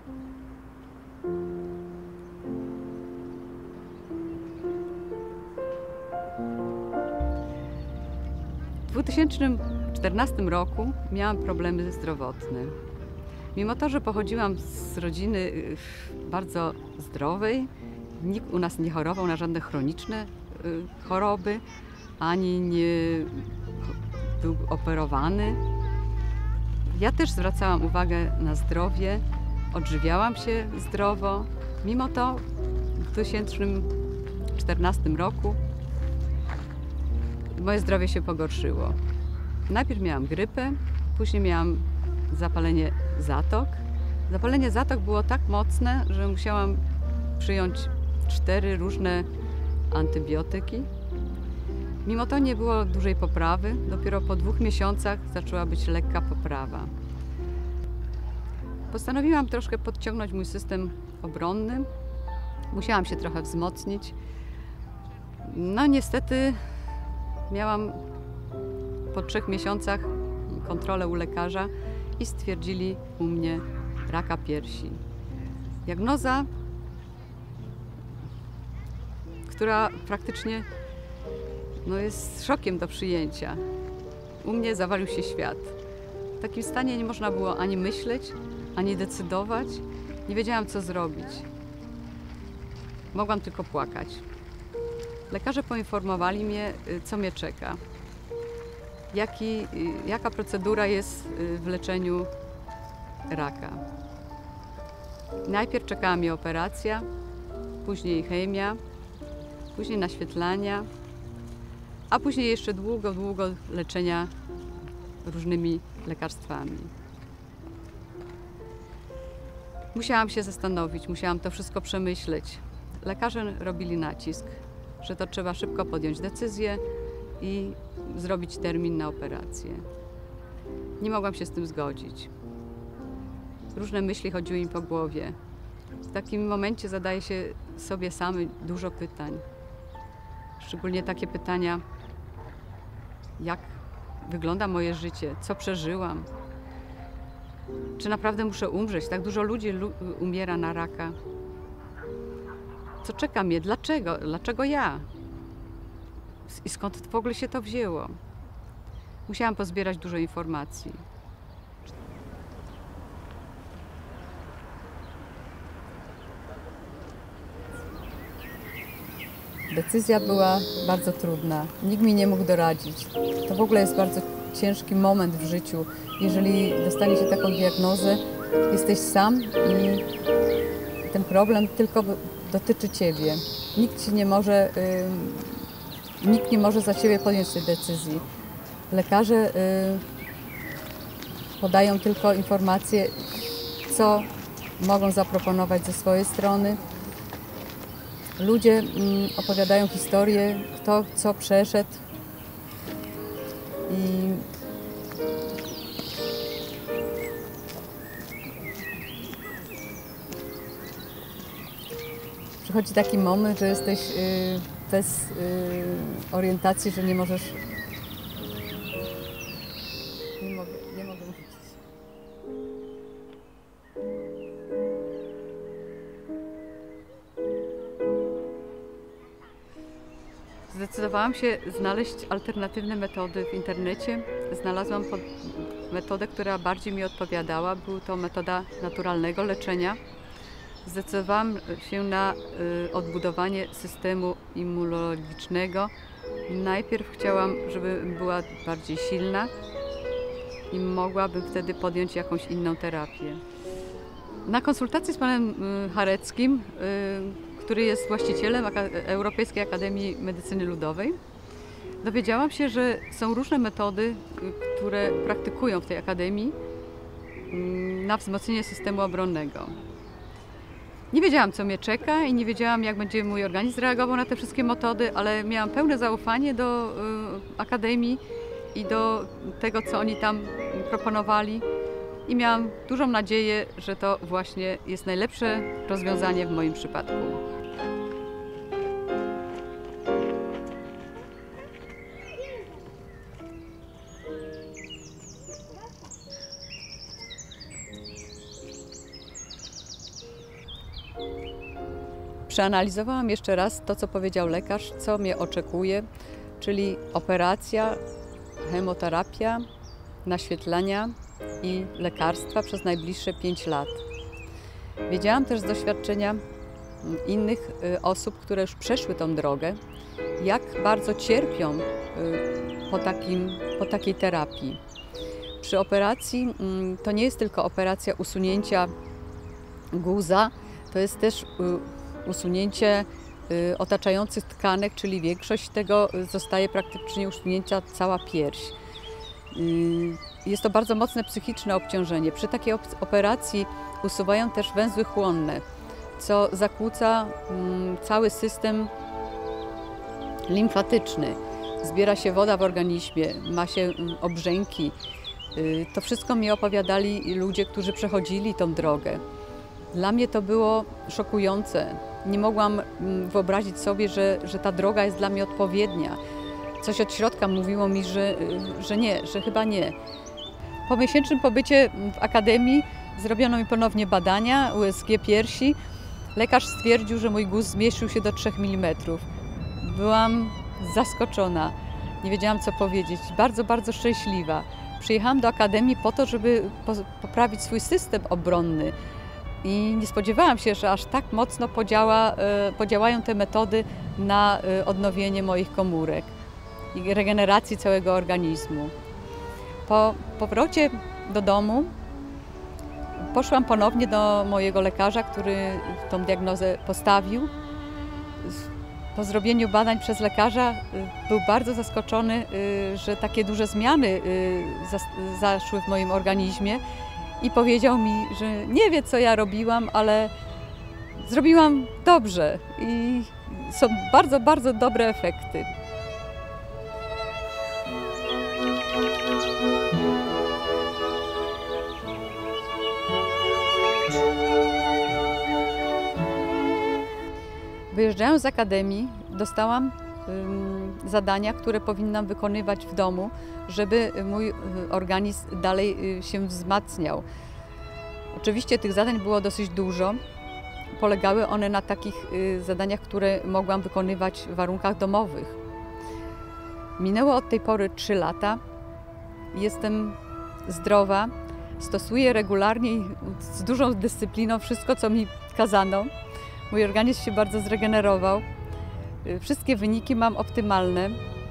W 2014 roku miałam problemy zdrowotne. Mimo to, że pochodziłam z rodziny bardzo zdrowej, nikt u nas nie chorował na żadne chroniczne choroby, ani nie był operowany. Ja też zwracałam uwagę na zdrowie, odżywiałam się zdrowo. Mimo to w 2014 roku moje zdrowie się pogorszyło. Najpierw miałam grypę, później miałam zapalenie zatok. Zapalenie zatok było tak mocne, że musiałam przyjąć 4 różne antybiotyki. Mimo to nie było dużej poprawy. Dopiero po 2 miesiącach zaczęła być lekka poprawa. Postanowiłam troszkę podciągnąć mój system obronny. Musiałam się trochę wzmocnić. No niestety miałam po 3 miesiącach kontrolę u lekarza i stwierdzili u mnie raka piersi. Diagnoza, która praktycznie jest szokiem do przyjęcia. U mnie zawalił się świat. W takim stanie nie można było ani myśleć, ani decydować. Nie wiedziałam, co zrobić. Mogłam tylko płakać. Lekarze poinformowali mnie, co mnie czeka. Jaka procedura jest w leczeniu raka. Najpierw czekała mnie operacja, później chemia, później naświetlania, a później jeszcze długo leczenia różnymi lekarstwami. Musiałam się zastanowić, musiałam to wszystko przemyśleć. Lekarze robili nacisk, że to trzeba szybko podjąć decyzję i zrobić termin na operację. Nie mogłam się z tym zgodzić. Różne myśli chodziły mi po głowie. W takim momencie zadaje się sobie samy dużo pytań. Szczególnie takie pytania, jak wygląda moje życie, co przeżyłam, czy naprawdę muszę umrzeć, tak dużo ludzi umiera na raka. Co czeka mnie, dlaczego ja? I skąd w ogóle się to wzięło? Musiałam pozbierać dużo informacji. Decyzja była bardzo trudna. Nikt mi nie mógł doradzić. To w ogóle jest bardzo ciężki moment w życiu. Jeżeli dostanie się taką diagnozę, jesteś sam i ten problem tylko dotyczy ciebie. Nikt nie może za ciebie podjąć tej decyzji. Lekarze podają tylko informacje, co mogą zaproponować ze swojej strony. Ludzie opowiadają historię, kto co przeszedł. I przychodzi taki moment, że jesteś bez orientacji, że nie możesz... Nie mogę mówić. Zdecydowałam się znaleźć alternatywne metody w internecie. Znalazłam metodę, która bardziej mi odpowiadała. Była to metoda naturalnego leczenia. Zdecydowałam się na odbudowanie systemu immunologicznego. Najpierw chciałam, żeby była bardziej silna i mogłabym wtedy podjąć jakąś inną terapię. Na konsultacji z panem Hareckim, który jest właścicielem Europejskiej Akademii Medycyny Ludowej, dowiedziałam się, że są różne metody, które praktykują w tej akademii na wzmocnienie systemu obronnego. Nie wiedziałam, co mnie czeka i nie wiedziałam, jak będzie mój organizm reagował na te wszystkie metody, ale miałam pełne zaufanie do akademii i do tego, co oni tam proponowali. I miałam dużą nadzieję, że to właśnie jest najlepsze rozwiązanie w moim przypadku. Przeanalizowałam jeszcze raz to, co powiedział lekarz, co mnie oczekuje, czyli operacja, chemoterapia, naświetlenia i lekarstwa przez najbliższe 5 lat. Wiedziałam też z doświadczenia innych osób, które już przeszły tą drogę, jak bardzo cierpią po takiej terapii. Przy operacji to nie jest tylko operacja usunięcia guza, to jest też usunięcie otaczających tkanek, czyli większość tego zostaje praktycznie usunięcia cała pierś. Jest to bardzo mocne psychiczne obciążenie. Przy takiej operacji usuwają też węzły chłonne, co zakłóca cały system limfatyczny. Zbiera się woda w organizmie, ma się obrzęki. To wszystko mi opowiadali ludzie, którzy przechodzili tą drogę. Dla mnie to było szokujące. Nie mogłam wyobrazić sobie, że ta droga jest dla mnie odpowiednia. Coś od środka mówiło mi, że nie, że chyba nie. Po miesięcznym pobycie w akademii zrobiono mi ponownie badania USG piersi. Lekarz stwierdził, że mój guz zmieścił się do 3 mm. Byłam zaskoczona. Nie wiedziałam, co powiedzieć. Bardzo, bardzo szczęśliwa. Przyjechałam do akademii po to, żeby poprawić swój system obronny. I nie spodziewałam się, że aż tak mocno podziałają te metody na odnowienie moich komórek i regeneracji całego organizmu. Po powrocie do domu poszłam ponownie do mojego lekarza, który tą diagnozę postawił. Po zrobieniu badań przez lekarza był bardzo zaskoczony, że takie duże zmiany zaszły w moim organizmie i powiedział mi, że nie wie, co ja robiłam, ale zrobiłam dobrze i są bardzo, bardzo dobre efekty. Wyjeżdżając z akademii, dostałam zadania, które powinnam wykonywać w domu, żeby mój organizm dalej się wzmacniał. Oczywiście tych zadań było dosyć dużo. Polegały one na takich zadaniach, które mogłam wykonywać w warunkach domowych. Minęło od tej pory 3 lata. Jestem zdrowa, stosuję regularnie i z dużą dyscypliną wszystko, co mi kazano. Mój organizm się bardzo zregenerował. Wszystkie wyniki mam optymalne.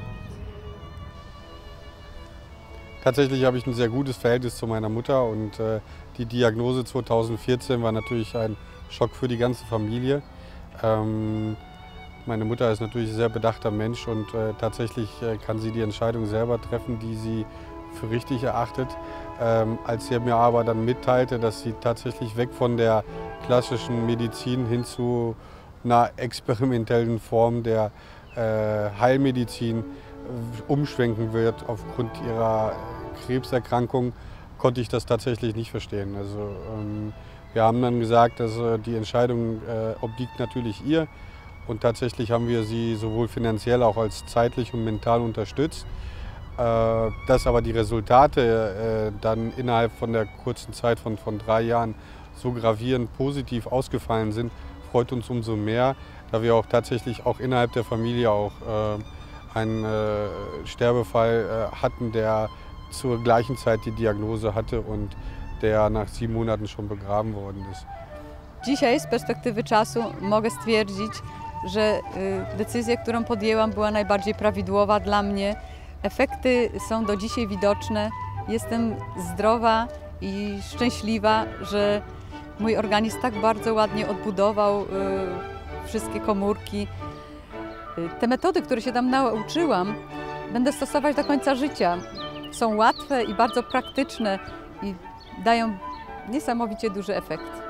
Tatsächlich habe ich ein sehr gutes Verhältnis zu meiner Mutter und die Diagnose 2014 war natürlich ein Schock für die ganze Familie. Meine Mutter ist natürlich ein sehr bedachter Mensch und tatsächlich kann sie die Entscheidung selber treffen, die sie für richtig erachtet. Als er mir aber dann mitteilte, dass sie tatsächlich weg von der klassischen Medizin hin zu einer experimentellen Form der Heilmedizin umschwenken wird aufgrund ihrer Krebserkrankung, konnte ich das tatsächlich nicht verstehen. Also wir haben dann gesagt, dass die Entscheidung obliegt natürlich ihr und tatsächlich haben wir sie sowohl finanziell auch als zeitlich und mental unterstützt. Dass aber die Resultate dann innerhalb von der kurzen Zeit von 3 Jahren so gravierend positiv ausgefallen sind, freut uns umso mehr, da wir auch tatsächlich auch innerhalb der Familie auch einen Sterbefall hatten, der zur gleichen Zeit die Diagnose hatte und der nach 7 Monaten schon begraben worden ist. Dzisiaj z perspektywy czasu mogę stwierdzić, że decyzja, którą podjęłam, była najbardziej prawidłowa dla mnie. Efekty są do dzisiaj widoczne. Jestem zdrowa i szczęśliwa, że mój organizm tak bardzo ładnie odbudował wszystkie komórki. Te metody, które się tam nauczyłam, będę stosować do końca życia. Są łatwe i bardzo praktyczne i dają niesamowicie duży efekt.